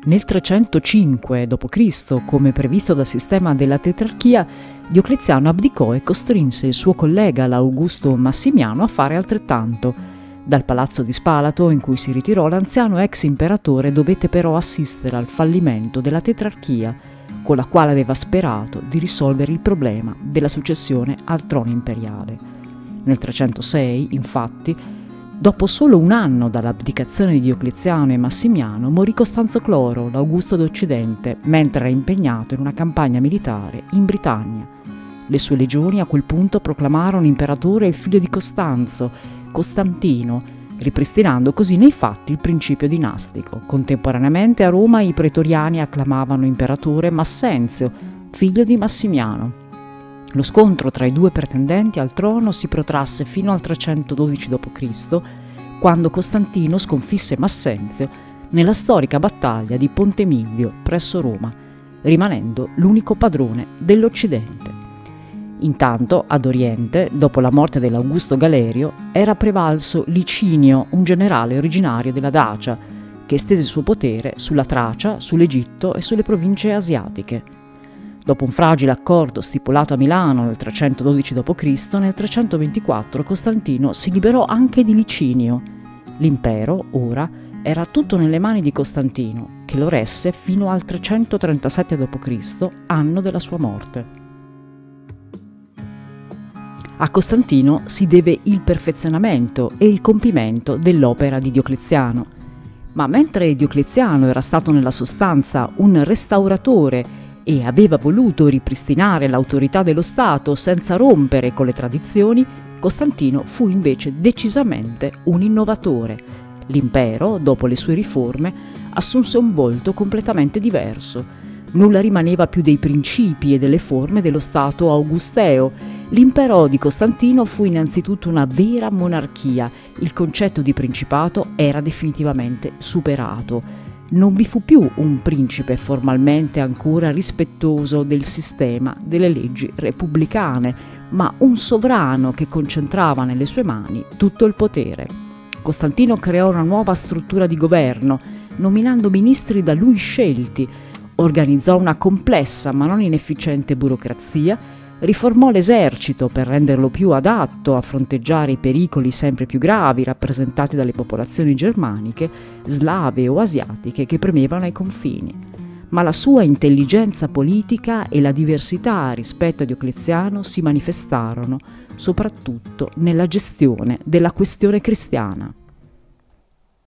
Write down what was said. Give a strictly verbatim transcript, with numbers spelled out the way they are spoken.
Nel trecentocinque dopo Cristo, come previsto dal sistema della tetrarchia, Diocleziano abdicò e costrinse il suo collega, l'Augusto Massimiano, a fare altrettanto. Dal palazzo di Spalato, in cui si ritirò, l'anziano ex imperatore dovette però assistere al fallimento della tetrarchia, con la quale aveva sperato di risolvere il problema della successione al trono imperiale. Nel trecentosei, infatti, dopo solo un anno dall'abdicazione di Diocleziano e Massimiano, morì Costanzo Cloro, l'Augusto d'Occidente, mentre era impegnato in una campagna militare in Britannia. Le sue legioni a quel punto proclamarono imperatore il figlio di Costanzo, Costantino, ripristinando così nei fatti il principio dinastico. Contemporaneamente a Roma i pretoriani acclamavano imperatore Massenzio, figlio di Massimiano. Lo scontro tra i due pretendenti al trono si protrasse fino al trecentododici dopo Cristo, quando Costantino sconfisse Massenzio nella storica battaglia di Ponte Milvio presso Roma, rimanendo l'unico padrone dell'Occidente. Intanto, ad Oriente, dopo la morte dell'Augusto Galerio, era prevalso Licinio, un generale originario della Dacia, che estese il suo potere sulla Tracia, sull'Egitto e sulle province asiatiche. Dopo un fragile accordo stipulato a Milano nel trecentododici dopo Cristo, nel trecentoventiquattro Costantino si liberò anche di Licinio. L'impero, ora, era tutto nelle mani di Costantino, che lo resse fino al trecentotrentasette dopo Cristo, anno della sua morte. A Costantino si deve il perfezionamento e il compimento dell'opera di Diocleziano. Ma mentre Diocleziano era stato nella sostanza un restauratore e aveva voluto ripristinare l'autorità dello Stato senza rompere con le tradizioni, Costantino fu invece decisamente un innovatore. L'impero, dopo le sue riforme, assunse un volto completamente diverso. Nulla rimaneva più dei principi e delle forme dello Stato augusteo. L'impero di Costantino fu innanzitutto una vera monarchia. Il concetto di principato era definitivamente superato. Non vi fu più un principe formalmente ancora rispettoso del sistema delle leggi repubblicane, ma un sovrano che concentrava nelle sue mani tutto il potere. Costantino creò una nuova struttura di governo, nominando ministri da lui scelti, organizzò una complessa ma non inefficiente burocrazia, riformò l'esercito per renderlo più adatto a fronteggiare i pericoli sempre più gravi rappresentati dalle popolazioni germaniche, slave o asiatiche che premevano ai confini. Ma la sua intelligenza politica e la diversità rispetto a Diocleziano si manifestarono soprattutto nella gestione della questione cristiana.